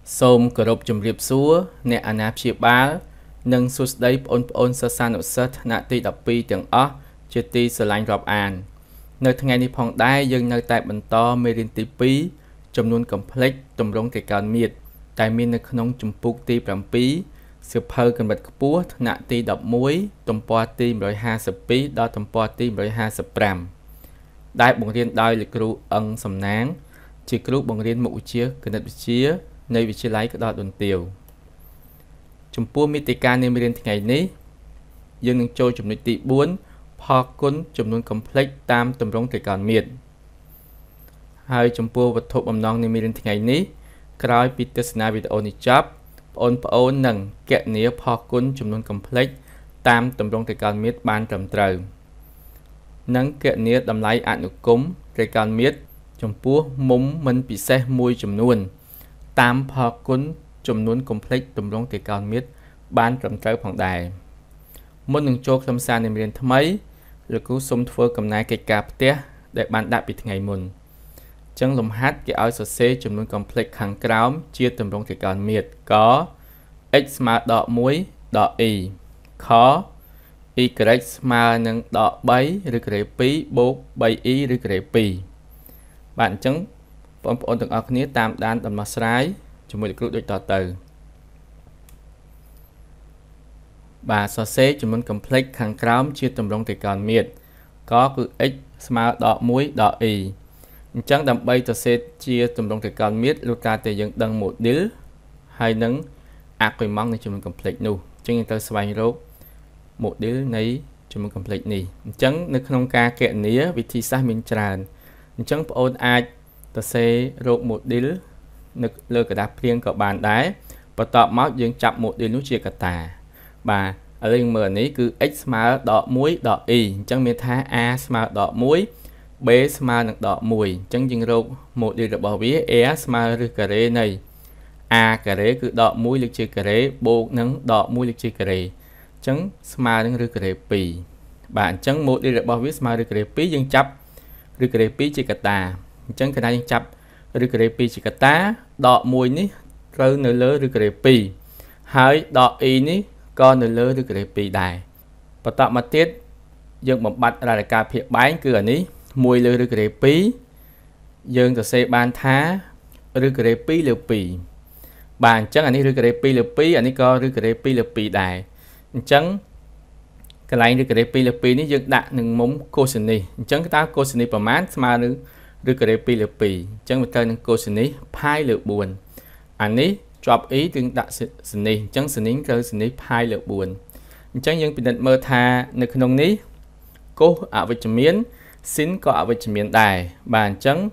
Sôm cờ rộp chùm riệp xúa, nẹ ảnh áp chìa bá, nâng xua đầy ôn sơ san ổ sất nạ tì đọc bì tiếng ớt, chìa tì sơ lạnh rộp án. Nơi thằng ngày này phong đai dân nơi tại bần to mê rinh tí bí, chùm luôn complex tùm rong kể cao miệt, tại miên nơi khăn chùm bục tì bàm bí, sự phơ cần bật búa nạ tì đọc muối, tùm bò tì rồi ha sập bí, đó tùm bò tì rồi ha sập bàm. Đại bổng riêng đôi lịch rủ ân sầm náng, chỉ rủ bổng riêng mũ chia, cần đặt chia, nơi vị trí lấy cái đo đồn tiêu. Chúng pua mi tì ca nên mi riêng ngày ní, dân nâng trôi chùm nơi tì 4, phó cún chùm luôn complex tam tùm rong kể còn miệt. Hai chúng pua vật thuộc bầm nong nên mi riêng ngày ní, khói Peter Sna video ní chắp, ôn nâng kẹt nía phó cún chùm luôn complex tam tùm rong kể còn miệt ban trầm trời. Nâng kẹt nía đầm lấy ảnh ủ cúng kể còn miệt, chúng pua múng mình bị xe mùi chùm luôn. Tam phó cún chùm luôn complex tùm rong kể còn miệt ban trầm trời phòng đài. Một nâng chốt lâm xa nên miền thâm ấy, rồi cứu xông thua cầm nai kê cạp tía để bạn đạp bị ngày mùn. Chân lùm hát cái áo sổ xê chùm luôn complex kháng krám chia tùm rong kể còn miệt có x mà đọ muối đọ y khó y mà nâng đọ bấy rồi kể phí bố bấy y rồi kể phí. Bạn chứng bọn ổn từng ọc ní tam đan tầm mặt sái chúng mình được đôi tỏ từ bà so xế chúng mình complex kháng krám chia tùm rong kể còn miệt có cứ x mà đọ muối đọ y chẳng đầm bay tỏ xế chia tùm rong kể còn miệt lúc ta thể dựng đăng một đứa hay nâng ạc quay mong này chúng mình complex nụ chẳng ta xoay rốt một đứa nấy chúng mình complex này chẳng nước không ca kệ nía vì thi xác mình tràn chẳng ôn ai ta sẽ rốt một đứa nước lơ cả đáp riêng của bàn đáy và tọa máu dương chạm một đứa nút chia cả tà bà ở đây mở này cứ x mà đỏ muối đỏ y chẳng miền tha a mà đỏ muối b mà đỏ mùi chẳng dừng rốt một đứa được bảo vía e mà rư cà rê này a cà rê cứ đỏ muối lực chia cà rê bộ nắng đỏ muối lực chia cà rê chẳng mà nâng rư cà rê pì bạn chẳng một đứa được bảo vía mà rư cà rê pí dương chấp rư cà rê pí chia cả tà chẳng cái này dương chấp rư cà rê pí chia cả tá đỏ mùi ní rơ nơi lơ rư cà rê pí hai đỏ y ní con nơi lơ rư cà rê pí đài và tạo mặt tiết dương một bạch là cà phê bán cửa ní mùi lơ rư cà rê pí dương tờ xe ban thá rư cà rê pí lơ pí bàn chẳng anh rư cà rê pí lơ pí anh có rư cà rê pí lơ pí đài chẳng cái này rư cà rê pí lơ pí ní dương đặt nâng mống cô sinh ní chẳng cái ta cô sinh ní bà mát mà rư cà rê pí lơ pí chẳng một tên cô sinh ní phai lơ buồn anh ní chọc ý tương đặt sinh ní chẳng sinh ní cơ sinh ní phai lơ buồn chẳng dương bị định mơ tha nơi nông ní cô ở với chấm miến xin có ở với chấm miến đài bàn chẳng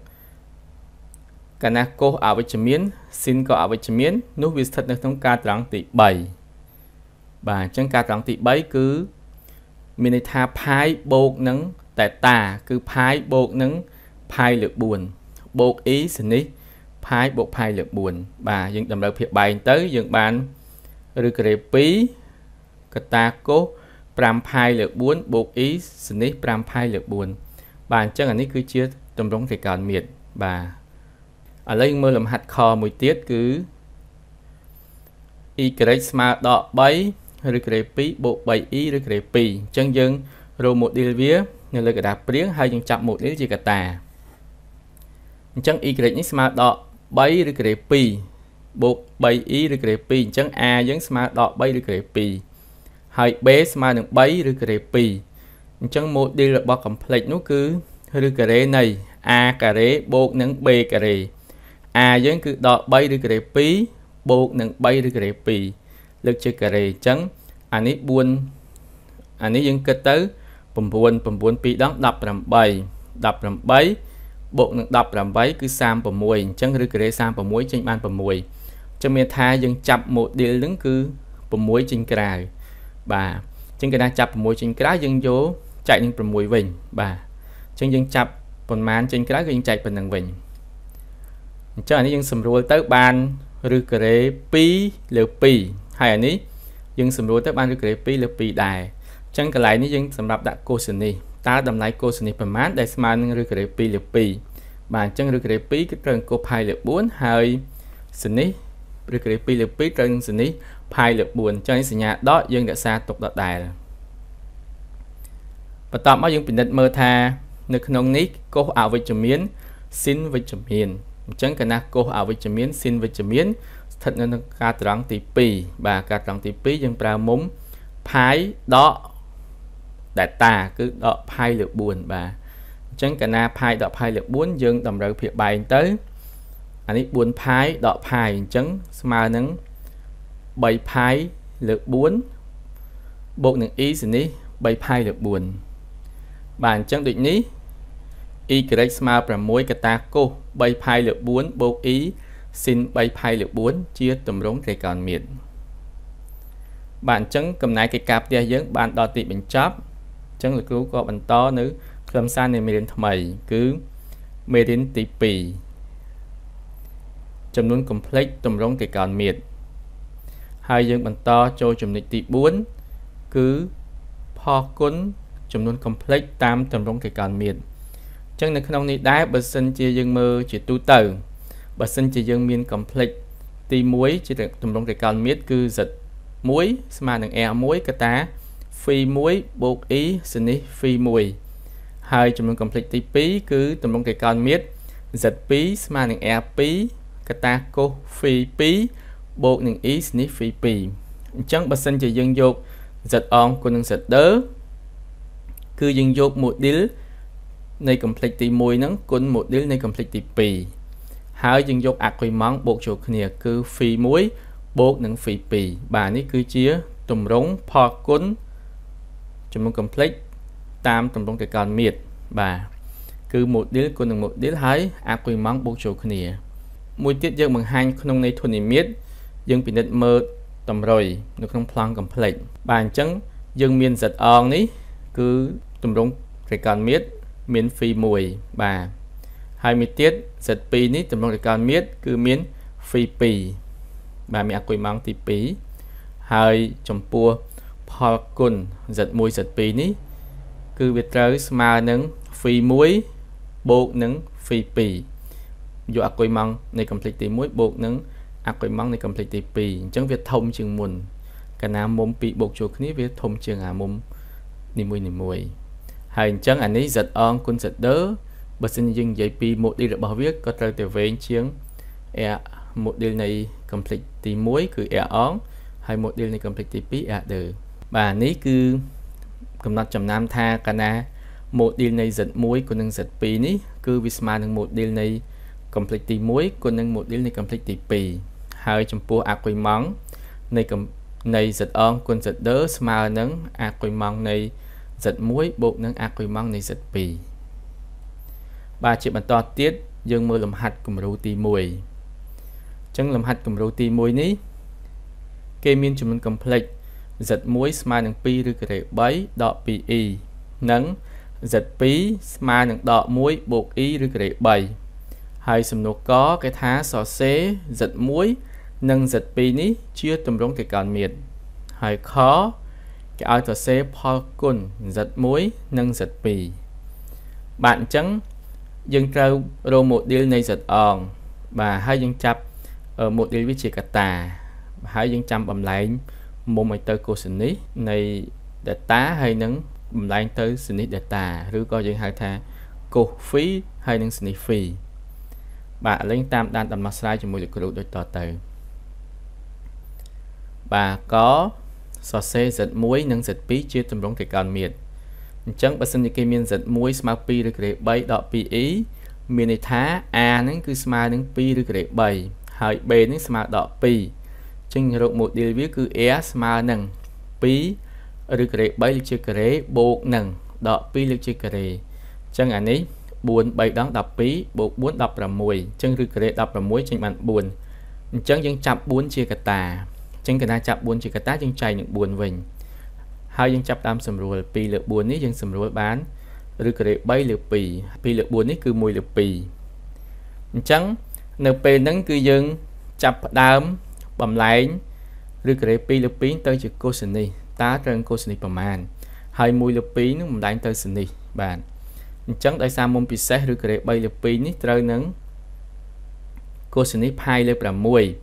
cả na cô ở với chấm miến xin có ở với chấm miến nút viết thật nơi thông ca trắng tỷ 7 bàn chẳng ca trắng tỷ 7 cứ mình tha phai bột nắng tại tà cứ phai bột nắng phai lược buồn bột ý xin ní phai bột phai lược buồn bà dân đầm đầu phiệt bài tới dân bàn rư cà rê pí cả ta cố pram phai lược buồn bột ý xin ní pram phai lược buồn bàn chắc là ní cứ chia tùm rong kể còn miệt bà ở đây mơ làm hạt kho mùi tiết cứ y mà đọ bấy rư cà rê pí bộ 7 ý rư cà rê pí chân dân rồi một điều vía người lời cả đạp riêng hay dân chậm một đứa gì cả tà chẳng y mà đọ 7 rư cà rê pí bộ 7 ý rư cà rê pí chẳng a dân mà đọ 7 rư cà rê pí hay b mà được 7 rư cà rê pí chẳng một điều là bao complex nó cứ rư cà rê này a cà rê bộ nâng b cà rê a dân cứ đọ 7 rư cà rê pí bộ nâng 7 rư cà rê pí lực chơi cà rê chẳng anh ấy buồn anh ấy dân kết tới bùm buồn pi đóng đập làm bấy bộ nâng đập làm bấy cứ sam bùm mùi chẳng rư cà rê sam bùm muối trên ban bùm mùi cho miền tha dân chập một điều đứng cứ bùm muối trên cà bà trên cái đang chập muối trên cái dân vô chạy những bùm muối vinh bà chân dân chập bùm man trên cái dân chạy bùm nâng vinh cho anh ấy dân sầm ruồi tới ban rư cà rê pi lều pi hay anh ấy dân sầm ruồi tới ban rư cà rê pi lều pi đài chẳng cái lại ní dân sầm đạp đã cô sinh đi ta đầm lại cô sinh đi bùm mát để xem rư cà rê pi lều pi bàn chân rư cà rê pi cái trơn cô phai lều 4 hơi sinh đi ឬក្រេ2លើ2ត្រូវនឹងសនេះ pi លើ4ចឹងសញ្ញាដកយើងរក្សាទុកដដែលបន្ទាប់មកយើងពិនិត្យមើលថានៅក្នុងនេះកុសអវិជ្ជមាន sin វិជ្ជមានអញ្ចឹងកាលណាកុសអវិជ្ជមាន sin វិជ្ជមានស្ថិតនៅក្នុងការត្រង់ទី2បាទការត្រង់ទី2យើងប្រើមុំ pi ដក data គឺដក pi លើ4បាទអញ្ចឹងកាលណា pi ដក pi លើ4យើងតម្រូវភាពបែងទៅអានេះ4 pi ដក pi អញ្ចឹងស្មើនឹង3 pi លើ4បូកនឹង e សនេះ3 pi លើ4បាទអញ្ចឹងដូចនេះ y ស្មើ6កតាកុស3 pi លើ4បូក e sin 3 pi លើ4ជាទម្រង់ត្រីកោណមាត្របាទអញ្ចឹងកំណែកិច្ចការផ្ទះយើងបានដល់ទីបញ្ចប់អញ្ចឹងលោកគ្រូក៏បន្តនៅខ្លឹមសារនៃមេរៀនថ្មីគឺមេរៀនទី2ចំនួន complex ទម្រង់ត្រីកោណមាត្រហើយយើងបន្តចូលចំណុចទី4គឺផលគុណចំនួន complex តាមទម្រង់ត្រីកោណមាត្រអញ្ចឹងនៅក្នុងនេះដែរបើសិនជាយើងមើលជាទូទៅបើសិនជាយើងមាន complex ទី1ជាទម្រង់ត្រីកោណមាត្រគឺ z1 ស្មើនឹង r1 កតា phi1 បូក e សនេះ phi1 ហើយចំនួន complex ទី2គឺទម្រង់ត្រីកោណមាត្រ z2 ស្មើនឹង r2 កតាកុស phi2 បូកនឹង e សនេះ phi2 អញ្ចឹងបើសិនជាយើងយក z អងគុណនឹង z ដឺគឺយើងយក model នៃ complex ទី1ហ្នឹងគុណ model នៃ complex ទី2ហើយយើងយកអាគុយម៉ង់បូកចូលគ្នាគឺ phi1 បូកនឹង phi2 បាទនេះគឺជាទម្រង់ផលគុណចំនួន complex តាមទម្រង់ត្រីកោណមាត្របាទគឺ model គុណនឹង model ហើយអាគុយម៉ង់បូកចូលគ្នាមួយទៀតយើងបង្ហាញក្នុងន័យធុនីមាត្រយើងពិនិត្យមើលតម្រុយនៅក្នុងប្លង់ complex បាទអញ្ចឹងយើងមាន z អងនេះគឺទម្រង់ត្រីកោណមាត្រមាន phi1 បាទហើយមួយទៀត z2 នេះទម្រង់ត្រីកោណមាត្រគឺមាន phi2 បាទមានអាគុយម៉ង់ទី2ហើយចំពោះផលគុណ z1 z2 នេះគឺវាត្រូវស្មើនឹង phi1 បូកនឹង phi2 យកអាគុយម៉ង់នៃ complex ទី1បូកនឹងអាគុយម៉ង់នៃ complex ទី2អញ្ចឹងវាធំជាងមុនកាលណាមុំ2បូកចូលគ្នាវាធំជាងអាមុំនីមួយហើយអញ្ចឹងអានេះ z អងគុណ z ដឺបើសិនយើងនិយាយពី model របស់វាក៏ត្រូវតែវែងជាង r model នៃ complex ទី1គឺ r អងហើយ model នៃ complex ទី2 r ដឺបាទនេះគឺកំណត់ចំណាំថាកាលណា model នៃ z1 គុណនឹង z2 នេះគឺវាស្មើនឹង model នៃ complex ទី1គុណនឹង model នៃ complex ទី2ហើយចំពោះអាគុយម៉ង់នៃ z អងគុណ z ដឺស្មើនឹងអាគុយម៉ង់នៃ z1 បូកនឹងអាគុយម៉ង់នៃ z2 បាទជាបន្តទៀតយើងមើលលំហាត់គំរូទី1អញ្ចឹងលំហាត់គំរូទី1នេះគេមានចំនួន complex z1 ស្មើនឹង2ឬក៏3ដក 2e និង z2 ស្មើនឹងដក1បូក e ឬក៏3ហើយសំណួរកគេថាសរសេរ z1 និង z2 នេះជាទម្រង់ត្រីកោណមាត្រហើយខគេឲ្យសរសេរផលគុណ z1 និង z2 បាទអញ្ចឹងយើងត្រូវរក model នៃ z អងបាទហើយយើងចាប់ model វាជាកតាហើយយើងចាំបំលែងមុំឲ្យទៅកូសិនីនៃ data ហើយនឹងបំលែងទៅសនិះ data ឬក៏យើងហៅថាកូស phi ហើយនឹងសនិះ phi បាទឥឡូវតាមដានដំណោះស្រាយជាមួយលោកគ្រូដូចតទៅបាទក៏សរសេរ z1 និង z2 ជាទម្រង់ត្រីកោណមាត្រអញ្ចឹងបើសិនជាគេមាន z1 ស្មើ2ឬក៏3ដក 2e មានន័យថា a ហ្នឹងគឺស្មើនឹង2ឬក៏3ហើយ b ហ្នឹងស្មើដក2អញ្ចឹងរក model វាគឺ r ស្មើនឹង2ឬក៏3លើកជាការ៉េបូកនឹងដក2លើកជាការ៉េអញ្ចឹងអានេះ4 3ដង12បូក4 16អញ្ចឹងឬការ៉េ16ចេញបាន4អញ្ចឹងយើងចាប់4ជាកតាអញ្ចឹងកណាចាប់4ជាកតាយើងចែកនឹង4វិញហើយយើងចាប់តាមសម្រួល2លើ4នេះយើងសម្រួលបានឬការ៉េ3លើ2 2លើ4នេះគឺ1លើ2អញ្ចឹងនៅពេលហ្នឹងគឺយើងចាប់ផ្ដើមបំលែងឬការ៉េ2លើ2ទៅជាកូសិនីតើត្រូវកូសិនីប្រមាណហើយ1លើ2នឹងបំលែងទៅសនិះបាទអញ្ចឹងដោយសារមុំពិសេសឬការ៉េ3លើ2នេះត្រូវនឹងកូសិនី pi លើ6ហ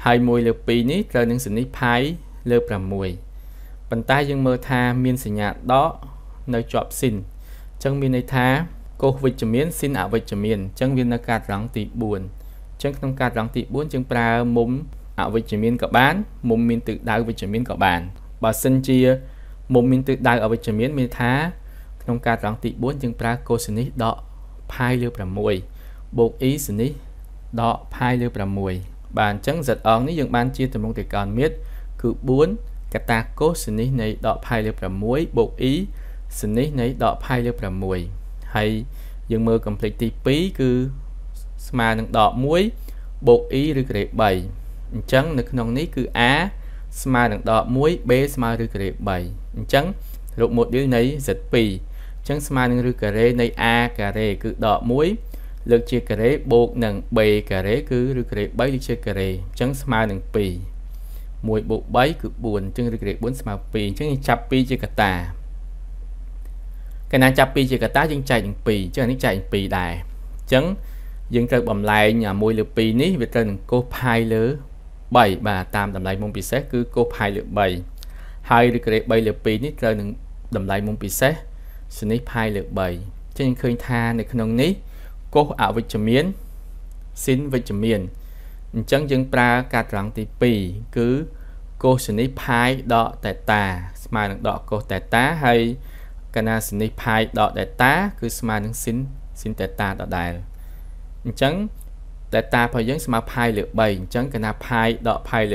2 1 លើ 2 នេះត្រូវនឹងសន្និដ្ឋានលើ 6 ប៉ុន្តែយើងមើលថាមានសញ្ញាដកនៅជាប់ស៊ីនអញ្ចឹងមានន័យថាកុសវិជ្ជមានស៊ីនអវិជ្ជមានអញ្ចឹងវានៅកាត្រង់ទី 4 អញ្ចឹងក្នុងកាត្រង់ទី 4 យើងប្រើមុំអវិជ្ជមានក៏បានមុំមានទិសដៅវិជ្ជមានក៏បានបើសិនជាមុំមានទិសដៅអវិជ្ជមានមានថាក្នុងកាត្រង់ទី 4 យើងប្រើកូសីនីសដកផាយលើ 6 បូកអ៊ីសីនីសដកផាយលើ 6 បាទអញ្ចឹង z អងនេះយើងបានជាទម្រង់ត្រកោណមិត្តគឺ 4 កតាកូសីនីសនៃដកផាយលើ 6 បូក e សីនីសនៃដកផាយលើ 6 ហើយយើងមើលកំភ្លេចទី 2 គឺស្មើនឹងដក 1 បូក e ឬក្រេ 3 អញ្ចឹងនៅក្នុងនេះគឺ a ស្មើនឹងដក 1 b ស្មើឬក្រេ 3 អញ្ចឹងរូប model នៃ z2 អញ្ចឹងស្មើនឹងឬការ៉េនៃ a ការ៉េគឺដក 1 លើកជាការ៉េបូកនឹង b ការ៉េគឺឬការ៉េ 3 លើកជាការ៉េអញ្ចឹងស្មើនឹង 2 1 បូក 3 គឺ 4 អញ្ចឹងឬការ៉េ 4 ស្មើ 2 អញ្ចឹងយើងចាប់ 2 ជាកតាកាលណាចាប់ 2 ជាកតាយើងចែកនឹង 2 អញ្ចឹងនេះចែកនឹង 2 ដែរអញ្ចឹងយើងត្រូវបំលែងអា1លើ 2 នេះវាត្រូវនឹងកូសផាយលើ 3 បាទតាមតម្លៃមុំពិសេសគឺកូសផាយលើ 3 ហើយឬការ៉េ 3 លើ 2 នេះត្រូវនឹងតម្លៃមុំពិសេសសនេះផាយលើ 3 អញ្ចឹងឃើញថានៅក្នុងនេះកុសអវិជ្ជមានស៊ីនវិជ្ជមានអញ្ចឹងយើងប្រើកាត្រង់ទី 2 គឺកុសសនេះផាយដកតេតាស្មើនឹងដកកុសតេតាហើយកាលណាសនេះផាយដកតេតាគឺស្មើនឹងស៊ីនតេតាដដែលអញ្ចឹងតេតារបស់យើងស្មើផាយលើ 3 អញ្ចឹងកាលណាផាយដកផាយលើ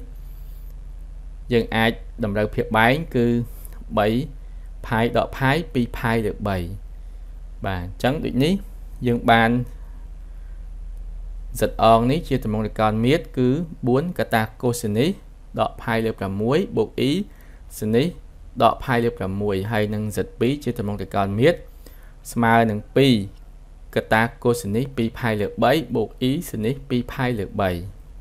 3 យើងអាចតម្រូវភាពបែងគឺ 3 ផាយដកផាយ 2 ផាយលើ 3 បាទអញ្ចឹងដូចនេះយើងបាន z អងនេះជាទម្រង់ត្រកោណមាត្រគឺ 4 កតាកូសីនីសដកផាយលើ 6 បូក e សីនីសដកផាយលើ 6 ហើយនឹង z2 ជាទម្រង់ត្រកោណមាត្រស្មើនឹង 2 កតាកូសីនីស 2 ផាយលើ 3 បូក e សីនីស 2 ផាយលើ 3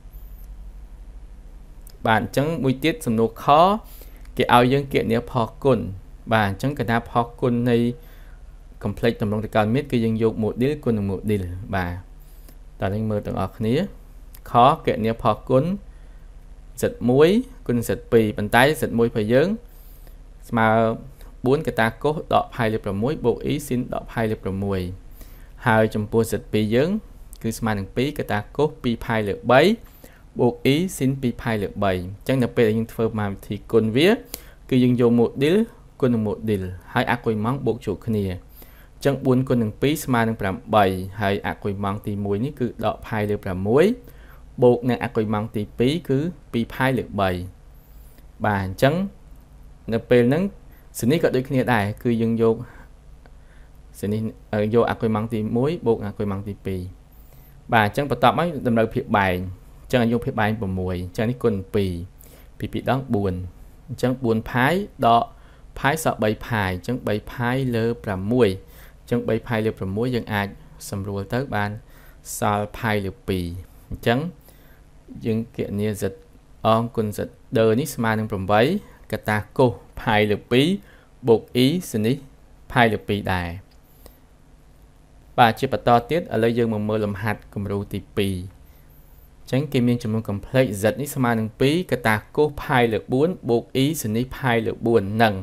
បាទអញ្ចឹងមួយទៀតសំណួរខគេឲ្យយើងគណនាផគុណបាទអញ្ចឹងកតាផគុណនៃ complex ទម្រង់ត្រកោណមាត្រគឺយើងយក model គុណនឹង model បាទតើយើងមើលទាំងអស់គ្នាខគណនាផគុណ z1 គុណ z2 ប៉ុន្តែ z1 របស់យើងស្មើ 4 កតាកុសដកផាយលើ 6 បូក e ស៊ីនដកផាយលើ 6 ហើយចំពោះ z2 យើងគឺស្មើនឹង 2 កតាកុស 2 ផាយលើ 3 បូក e ស៊ីន 2 ផាយលើ 3 អញ្ចឹងដល់ពេលយើងធ្វើតាមវិធីគុណវាគឺយើងយក model គុណនឹង model ហើយអាគុយម៉ង់បូកចូលគ្នាអញ្ចឹង 4 គុណនឹង 2 ស្មើនឹង 8 ហើយអាគុយម៉ង់ទី 1 នេះគឺដកផាយលើ 6 បូកនឹងអាគុយម៉ង់ទី 2 គឺ 2 ផាយលើ 3 បាទអញ្ចឹងនៅពេលហ្នឹងសនេះក៏ដូចគ្នាដែរគឺយើងយកសនេះយកអាគុយម៉ង់ទី 1 បូកអាគុយម៉ង់ទី 2 បាទអញ្ចឹងបន្ទាប់មកតម្រូវភាពបែងអញ្ចឹងយកភាពបែង 6 អញ្ចឹងនេះគុណ 2 2 ដង 4 អញ្ចឹង 4 ផាយដកផាយសល់ 3 ផាយអញ្ចឹង 3 ផាយលើ 6 អញ្ចឹង 3 ផាយលើ 6 យើងអាចសម្រួលទៅបានសល់ផាយលើ 2 អញ្ចឹងយើងគណនា z អងគុណ z ដឺនេះស្មើនឹង 8 កតាកុសផាយលើ 2 បូក e សនេះផាយលើ 2 ដែរបាទជាបន្តទៀតឥឡូវយើងមកមើលលំហាត់គំរូទី 2 អញ្ចឹងគេមានចំនួន complex z នេះស្មើនឹង 2 កតាកុសផាយលើ 4 បូក e សនេះផាយលើ 4 និង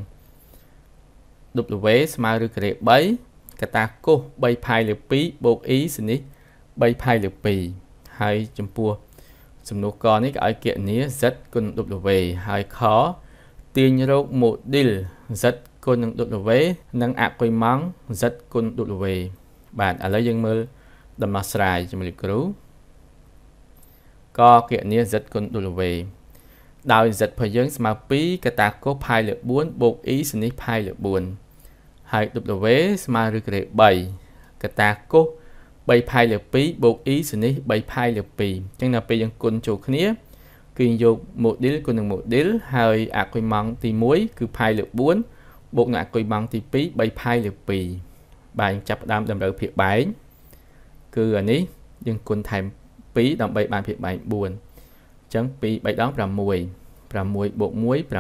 w ស្មើឬការ៉េ 3 កតាកុស 3 ផាយលើ 2 បូក e សនេះ 3 ផាយលើ 2 ហើយចំពោះសំណួរកនេះក៏ឲ្យគណនា z គុណ w ហើយខទាញរក model z គុណនឹង w និងអគុយម៉ង់ z គុណ w បាទឥឡូវយើងមើលដំណោះស្រាយជាមួយលោកគ្រូក៏គណនា z គុណ w ដោយ z របស់យើងស្មើ 2 កតាកុសផាយលើ 4 បូក e សនេះផាយលើ 4 ហើយ w ស្មើឬការ៉េ 3 កតាកុស 3 ផាយលើ 2 បូក e សនេះ 3 ផាយលើ 2 អញ្ចឹងដល់ពេលយើងគុណចូលគ្នាគឺយក model គុណនឹង model ហើយអគុយម៉ង់ទី 1 គឺផាយលើ 4 បូកនឹងអគុយម៉ង់ទី 2 3 ផាយលើ 2 បាទយើងចាប់ផ្ដើមតម្រូវភាពបែងគឺអានេះយើងគុណថែម 2 ដើម្បីបានភាពបែង 4 អញ្ចឹង 2 3 ដង 6 6 បូក 1 7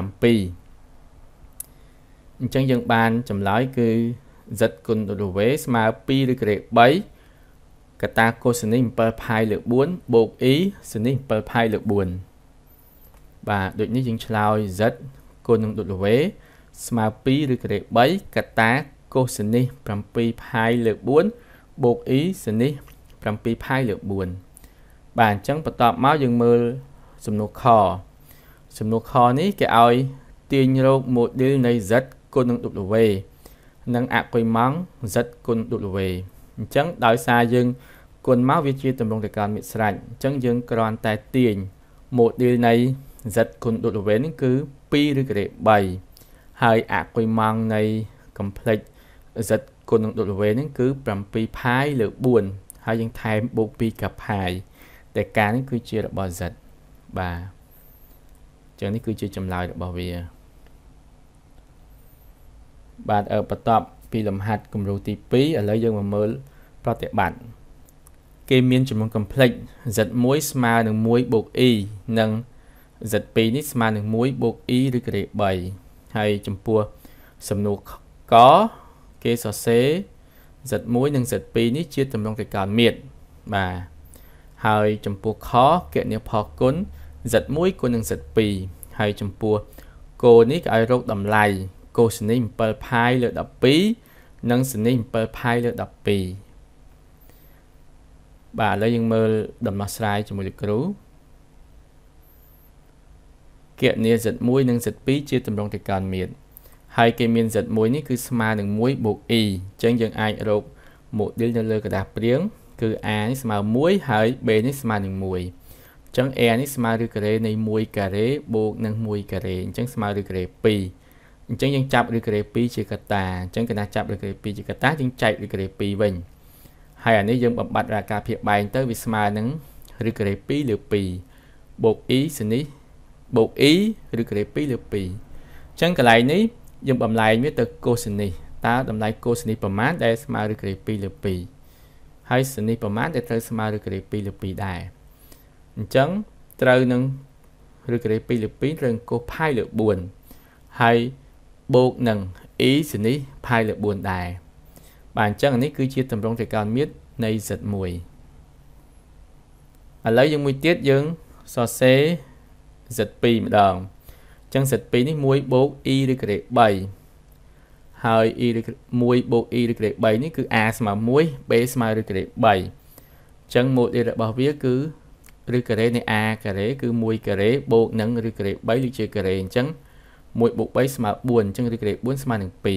អញ្ចឹងយើងបានចម្លើយគឺ z គុណ w ស្មើ 2 ឬការ៉េ 3 ក ta cos ní 7 piលើ 4 បូក y sin ní 7 piលើ 4 បាទដូចនេះយើងឆ្លើយ z គុណនឹង w ស្មើ 2 ឬក៏3 កតា cos ní 7 piលើ 4 បូក y sin ní 7 piលើ 4 បាទអញ្ចឹងបន្ទាប់មកយើងមើលសំណួរខនេះគេឲ្យទាញរក model នៃ z គុណនឹង w និងអគុយម៉ង់ z គុណ w អញ្ចឹងដោយសារយើងគុណមកវាជាទម្រង់តកាលមានស្រេចអញ្ចឹងយើងគ្រាន់តែទាញ model នៃ z គុណ w នេះគឺ 2 ឬក៏3 ហើយអគុយម៉ង់នៃ complex z គុណនឹង w នេះគឺ 7 pi លើ 4 ហើយយើងថែមបូក 2 កា pi តែការនេះគឺជារបស់ z បាទអញ្ចឹងនេះគឺជាចម្លើយរបស់វាបាទបន្ទាប់ពីលំហាត់គំរូទី2ឥឡូវយើងមកមើលប្រតិបត្តិគេមានចំនួន complex z1 ស្មើនឹង 1 បូក e និង z2 នេះស្មើនឹង 1 បូក e ឬក៏3ហើយចំពោះសំណួរកគេសរសេរ z1 និង z2 នេះជាទម្រង់តកាលមាត្របាទហើយចំពោះខគណនាផលគុណ z1 គុណនឹង z2 ហើយចំពោះគោនេះគេឲ្យរកតម្លៃ cos ní 7 pi លើ 12 និង sin ní 7 pi លើ 12 បាទឥឡូវយើងមើលដំណោះស្រាយជាមួយលោកគ្រូគណនា z1 និង z2 ជាទម្រង់តកាលមាត្រហើយគេមាន z1 នេះគឺស្មើនឹង 1 បូក e អញ្ចឹងយើងអាចរក model នៅលើกระดาษព្រាងគឺ a នេះស្មើ 1 ហើយ b នេះស្មើនឹង 1 អញ្ចឹង a នេះស្មើឬការ៉េនៃ 1 ការ៉េបូកនឹង 1 ការ៉េអញ្ចឹងស្មើឬការ៉េ 2 អញ្ចឹងយើងចាប់ឬការ៉េ 2 ជាកតាអញ្ចឹងកាលណាចាប់ឬការ៉េ 2 ជាកតាយើងចែកឬការ៉េ 2 វិញហើយអានេះយើងបំបត្តិរាការភាពបែងទៅវាស្មើនឹងឬការ៉េ 2 លើ 2 បូក e sinនេះបូក e ឬការ៉េ 2 លើ 2 អញ្ចឹងកន្លែងនេះយើងបំលែងវាទៅ cos នេះតើតម្លៃ cos នេះប្រមាណដែលស្មើឬការ៉េ 2 លើ 2 ហើយ sin នេះប្រមាណដែលត្រូវស្មើឬការ៉េ 2 លើ 2 ដែរអញ្ចឹងត្រូវនឹងឬការ៉េ 2 លើ 2 ត្រូវ cos pi លើ 4 ហើយបូកនឹង e sin នេះ pi លើ 4 ដែរបាទអញ្ចឹងនេះគឺជាទម្រង់តកាលមាត្រនៃ z1 ឥឡូវយើងមួយទៀតយើងសរសេរ z2 ម្ដងអញ្ចឹង z2 នេះ 1 បូក e ឬការ៉េ 3 ហើយ e 1 បូក e ឬការ៉េ 3 នេះគឺ a ស្មើ 1 b ស្មើឬការ៉េ 3 អញ្ចឹង model របស់វាគឺឬការ៉េនៃ a ការ៉េគឺ 1 ការ៉េបូកនឹងឬការ៉េ 3 ដូចជាការ៉េអញ្ចឹង 1 បូក 3 ស្មើ 4 អញ្ចឹងឬការ៉េ 4 ស្មើនឹង 2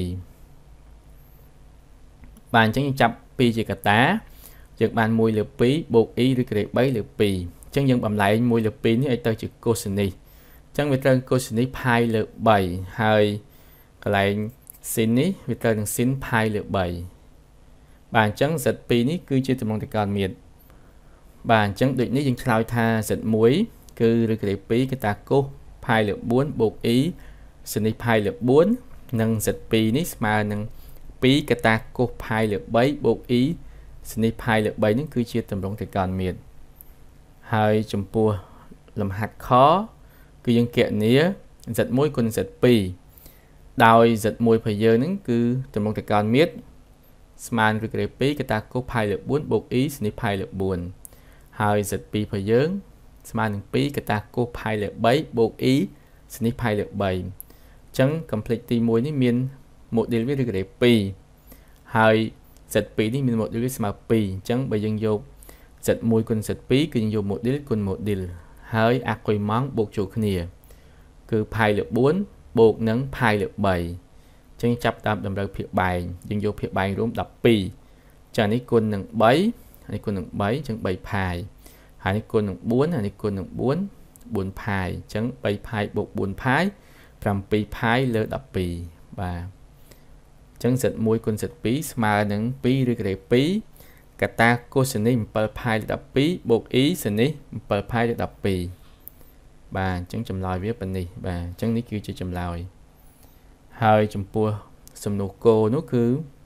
បាទអញ្ចឹងយើងចាប់ 2 ជាកតាយើងបាន 1 លើ 2 បូក e ឬការ៉េ 3 លើ 2 អញ្ចឹងយើងបំលែង 1 លើ 2 នេះឲ្យទៅជា cos នេះអញ្ចឹងវាត្រូវ cos នេះ pi លើ 3 ហើយកន្លែង sin នេះវាត្រូវនឹង sin pi លើ 3 បាទអញ្ចឹង z2 នេះគឺជាទម្រង់តកាលមាត្របាទអញ្ចឹងដូចនេះយើងឆ្លើយថា z1 គឺឬការ៉េ 2 គឺតា cos pi លើ 4 បូក e sin នេះ pi លើ 4 និង z2 នេះស្មើនឹង 2 កតា cos pi លើ 3 បូក e sin នេះ pi លើ 3 នេះគឺជាទម្រង់តកាលមាត្រហើយចំពោះលំហាត់ខគឺយើងគណនា z1 គុណ z2 ដោយ z1 របស់យើងហ្នឹងគឺទម្រង់តកាលមាត្រស្មើនឹងឬការ៉េ 2 កតា cos pi លើ 4 បូក e sin នេះ pi លើ 4 ហើយ z2 របស់យើងស្មើនឹង 2 កតា cos pi លើ 3 បូក e sin នេះ pi លើ 3 អញ្ចឹង complex ទី1នេះមាន model វាឬការ៉េ 2 ហើយ z2 នេះមាន model វាស្មើ 2 អញ្ចឹងបើយើងយក z1 គុណ z2 គឺយើងយក model គុណ model ហើយអគុយម៉ង់បូកចូលគ្នាគឺ pi លើ 4 បូកនឹង pi លើ 3 អញ្ចឹងចាប់តាមតម្រូវភាគបែងយើងយកភាគបែងរួម 12 អញ្ចឹងនេះគុណនឹង 3 ហើយគុណនឹង 3 អញ្ចឹង 3 pi ហើយនេះគុណនឹង 4 ហើយនេះគុណនឹង 4 4 pi អញ្ចឹង 3 pi បូក 4 pi 7 pi លើ 12 បាទអញ្ចឹង z1 គុណ z2 ស្មើនឹង 2 ឬការ៉េ 2 កតា cos នេះ 7 pi លើ 12 បូក e sin នេះ 7 pi លើ 12 បាទអញ្ចឹងចម្លើយវាប៉ុណ្នេះបាទអញ្ចឹងនេះគឺជាចម្លើយហើយចំពោះសំណួរគោនោះគឺ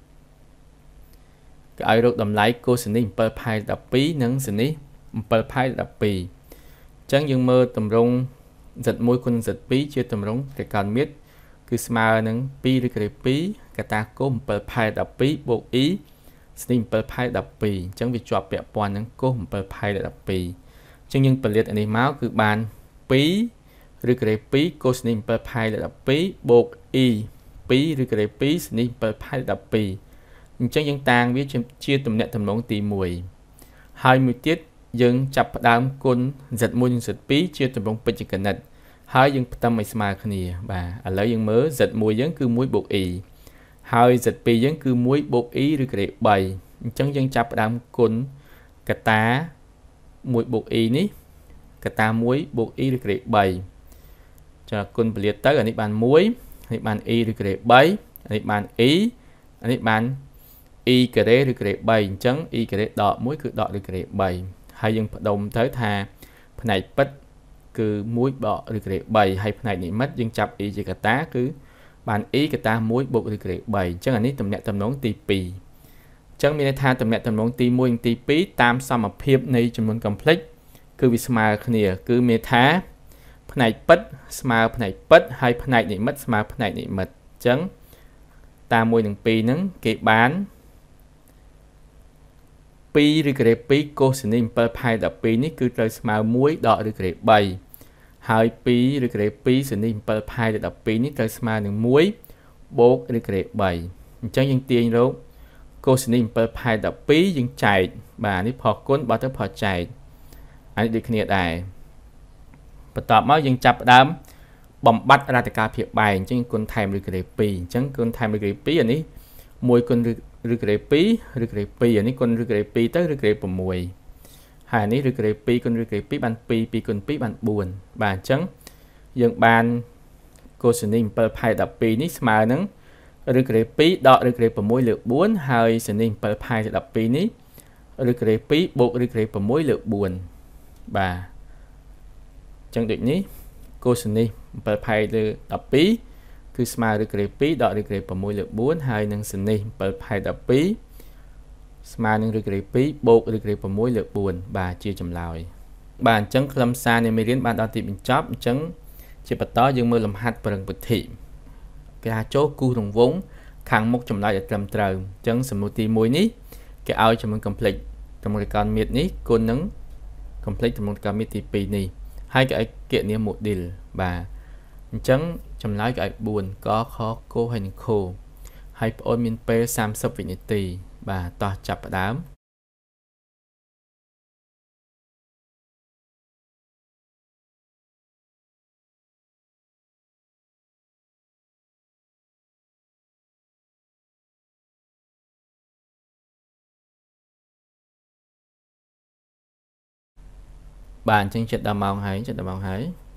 គេឲ្យរកតម្លៃ cos នេះ 7 pi លើ 12 និង sin នេះ 7 pi លើ 12 អញ្ចឹងយើងមើលតម្រង់ z1 គុណ z2 ជាតម្រង់តកាលមាត្រគឺស្មើនឹង 2 ឬការ៉េ 2 កតា cos 7 pi លើ 12 បូក e sning 7 phái 12 ចឹងវាជាប់ពាក់ព័ន្ធនឹងកូស7ផៃដល់12ចឹងយើងផលិតអានេះមកគឺបាន2ឬក្រេ2កូសនេះ7ផៃដល់12បូក e 2ឬក្រេ2ស្នេះ7ផៃដល់12អញ្ចឹងយើងតាំងវាជាទំនាក់ទំនងទី1ហើយមួយទៀតយើងចាប់ផ្ដើមគុណ z1 និងz2 ជាទម្រង់ពេជ្ជកណិតហើយយើងផ្ទឹមឲ្យស្មើគ្នាបាទឥឡូវយើងមើល z1 យើងគឺ1បូក e ហើយ z2 យើងគឺ1បូក e ឬក្រេ3អញ្ចឹងយើងចាប់ផ្ដើមគុណកតា1បូក e នេះកតា1បូក e ឬក្រេ3ចាគុណពលាតទៅអានេះបាន1នេះបាន e ឬក្រេ3អានេះបាន e អានេះបាន e ការ៉េឬក្រេ3អញ្ចឹង e ការ៉េដក1គឺដកឬក្រេ3ហើយយើងបដុំទៅថាផ្នែកពិតគឺ1បកឬក្រេ3ហើយផ្នែកនិមិត្តយើងចាប់ e ជាកតាគឺបាន e កតា1បូកឬក្រេ3អញ្ចឹងអានេះទំនាក់ទំនងទី2អញ្ចឹងមានន័យថាទំនាក់ទំនងទី1និងទី2តាមសមភាពនៃចំនួន complex គឺវាស្មើគ្នាគឺមានថាផ្នែកពិតស្មើផ្នែកពិតហើយផ្នែកនិមិត្តស្មើផ្នែកនិមិត្តអញ្ចឹងតាម1និង2ហ្នឹងគេបាន2ឬក្រេ2កូសនេះ7ផៃ12នេះគឺត្រូវស្មើ1ដកឬក្រេ3ហើយ2ឬក្រេ2សនេះ7ផៃ12នេះត្រូវស្មើនឹង1បូកឬក្រេ3អញ្ចឹងយើងទាញរកកូសនេះ7ផៃ12យើងចែកបាទនេះផគុណបើទៅផចែកអានេះដូចគ្នាដែរបន្ទាប់មកយើងចាប់ផ្ដើមបំបត្តិរតកាភាពបែងអញ្ចឹងគុណថែមឬក្រេ2អញ្ចឹងគុណថែមឬក្រេ2អានេះ1គុណឬក្រេ2ឬក្រេ2អានេះគុណឬក្រេ2ទៅឬក្រេ6ហើយអានេះឬក្រេ2គុណឬក្រេ2បាន2 2គុណ2បាន4បាទអញ្ចឹងយើងបានកូសនេះ7ផៃ12នេះស្មើនឹងឬក្រេ2ដកឬក្រេ6លើ4ហើយសនេះ7ផៃ12នេះឬក្រេ2បូកឬក្រេ6លើ4បាទអញ្ចឹងដូចនេះកូសនេះ7ផៃលើ12គឺស្មើឬក្រេ2ដកឬក្រេ6លើ4ហើយនឹងសនេះ7ផៃ12ស្មើនឹងឬក្រេ2បូកឬក្រេ6លើ4បាទជាចម្លើយបាទអញ្ចឹងខ្លឹមសារនៃមេរៀនបានដល់ទីបញ្ចប់អញ្ចឹងជាបន្តយើងមើលលំហាត់ប្រឹងពុទ្ធិគេហៅចូលគូសរង្វង់ខាងមុខចម្លើយឲ្យត្រឹមត្រូវអញ្ចឹងសំណួរទី1នេះគេឲ្យចំនួន complex ចំនួនកាលមាត្រនេះគុណនឹង complex ចំនួនកាលមាត្រទី2នេះហើយគេឲ្យគណនា model បាទអញ្ចឹងចម្លើយគេឲ្យ4កខគោហើយនឹងខហើយប្អូនមានពេល30វិនាទីបាទតោះចាប់ផ្ដើមបាទអញ្ចឹងចិត្តដល់ម៉ោងហើយបាទអញ្ចឹងចិត្តដល់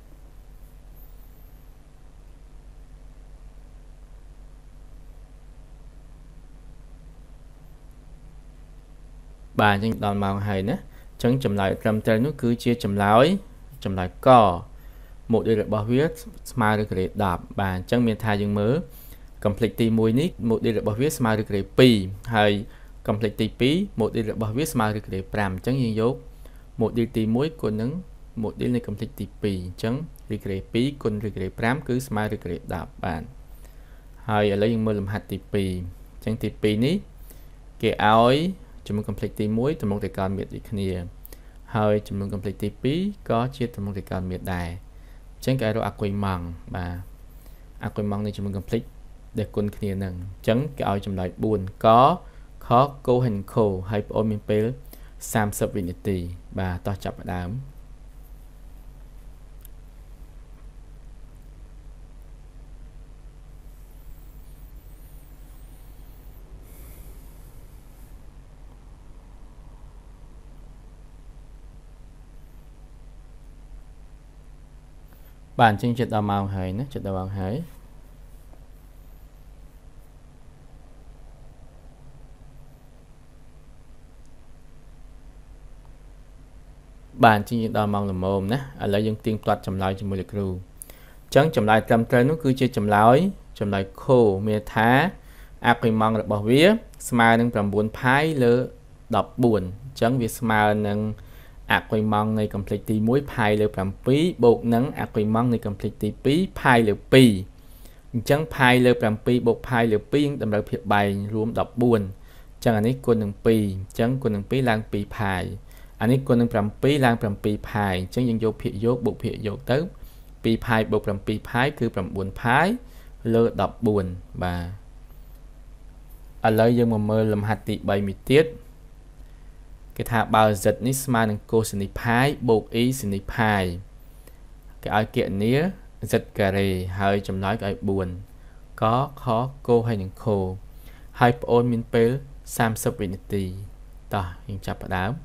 ម៉ោងហើយណាអញ្ចឹងចម្លើយត្រឹមត្រូវនោះគឺជាចម្លើយកmodel របស់វាស្មើឬក្រេ10បាទអញ្ចឹងមានថាយើងមើល complex ទី1នេះ model របស់វាស្មើឬក្រេ2ហើយ complex ទី2 model របស់វាស្មើឬក្រេ5អញ្ចឹងយើងយក model ទី1គុណនឹង model នៃ complex ទី2អញ្ចឹងឬក្រេ2គុណឬក្រេ5គឺស្មើឬក្រេ10បាទហើយឥឡូវយើងមើលលំហាត់ទី2អញ្ចឹងទី2នេះគេឲ្យចំនួន complex ទី1ទំនងតេកាលមាត្រដូចគ្នាហើយចំនួន complex ទី2ក៏ជាទំនងតេកាលមាត្រដែរអញ្ចឹងគេឲ្យរកអាគុយម៉ង់បាទអាគុយម៉ង់នៃចំនួន complex ដែលគុណគ្នានឹងអញ្ចឹងគេឲ្យចម្លើយ4កខគោហើយនឹងខហើយប្អូនមានពេល30វិនាទីបាទតោះចាប់ផ្ដើមបាទអញ្ចឹងចិត្តដល់ម៉ោងហើយណាចិត្តដល់ម៉ោងហើយបាទអញ្ចឹងយើងដល់ម៉ោងល្មមណាឥឡូវយើងទៀងទាត់ចម្លើយជាមួយលោកគ្រូអញ្ចឹងចម្លើយត្រឹមត្រូវនោះគឺជាចម្លើយខមានថាអាគុយម៉ង់របស់វាស្មើនឹង9ផាយលើ14អញ្ចឹងវាស្មើនឹងអាគុយម៉ង់នៃ complex ទី1ផាយលើ7បូកនឹងអាគុយម៉ង់នៃ complex ទី2ផាយលើ2អញ្ចឹងផាយលើ7បូកផាយលើ2យើងតម្រូវភាពបែងរួម14អញ្ chẳng anh ấy quân nâng pi chẳng quân nâng pi lang pi phai anh ấy quân nâng pram pi lang pram pi phai chẳng dân vô phía vô bộ phía vô tới pi phai bộ pram pi phai cứ pram buồn phai lơ đọc buồn và ở lời dân mà mơ làm hạt tị 7 mì tiết cái thả bao giật ní smart nâng cô sinh phai bộ ý sinh phai cái ai kiện nía giật cà rì hơi chấm nói cái buồn có khó cô hay những khô hai ôn min pel sam subinity tỏ hình chập ở đám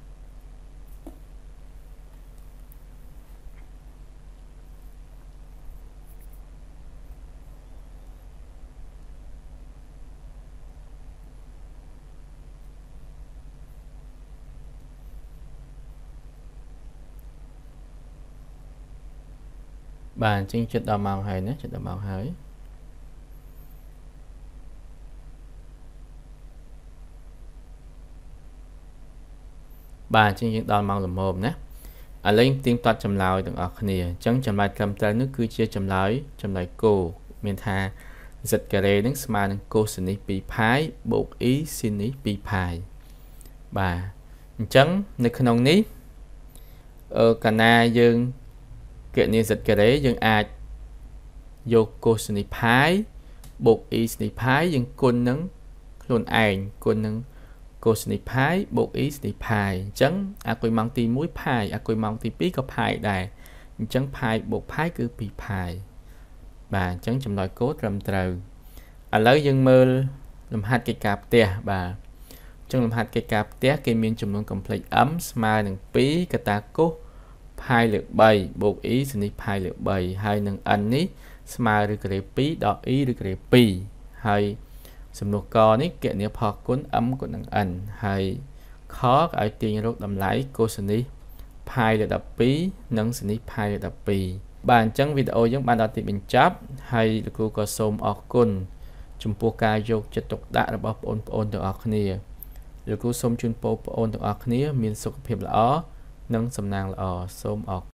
bàn trên chất đào màu hay nhé chất đào màu hơi bà trên những đòn mong làm mồm nhé ở lên tiếng toát chầm lòi từng ở khnia chẳng chầm lại cầm tay nước cứ chia chầm lại cô miền tha giật cà rê đứng smart cô xin bị phái bộ ý xin bị phai bà chẳng nơi khăn ông ní ở cana dương kiện như giật cà rê dương ai vô cô xin phái bộ ý xin phái dương côn nắng luôn ảnh côn nắng cô sinh phái bộ ý sinh phái chẳng tôi mong tìm mũi phái tôi mong tìm bí có phái đài chẳng phái bộ phái cứ bị phái bà chẳng chấm loại cốt rầm trầu lấy dân mơ làm hạt cây cạp tè bà trong làm hạt cây cạp tè cây miên chùm luôn complete ấm smile nâng bí cả ta cố phái lược bầy bộ ý sinh phái lược bầy hay nâng anh ní smile được cái bí đỏ ý được cái bí hay sầm nô co ní kiện ní phò cuốn ấm của năng ảnh hay khó ở tiền rốt đầm lái cô sinh phai được đập bí nâng sinh phai được đập bí bàn chân video giống ban đầu thì mình chấp hay được cô có xôm ở côn chúng po ca vô chất tục đã là bóp ôn được ở khnia được cô xôm chuyên po ôn được ở khnia miền sục hiệp là nâng sầm nàng là xôm ở